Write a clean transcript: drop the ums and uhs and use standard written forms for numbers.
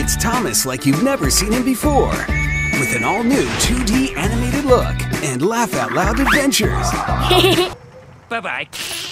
It's Thomas like you've never seen him before. With an all-new 2D animated look and laugh-out-loud adventures. Bye-bye.